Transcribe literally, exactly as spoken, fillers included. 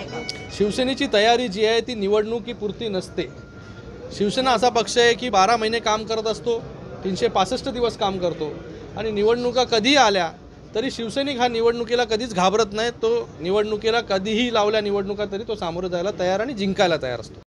शिवसेनेची तयारी जी आहे ती निवडणुकीपुरती नसते। शिवसेना असा पक्ष आहे की बारा महिने काम करत असतो, तीनशे पासष्ट दिवस काम करतो आणि निवडणुका कधीही आल्या तरी शिवसैनिक हा निवडणुकीला कधीच घाबरत नाही। तो निवडणुकीला कधीही लावल्या निवडणुका तरी तो सामोरं जायला तयार आणि जिंकायला तयार असतो।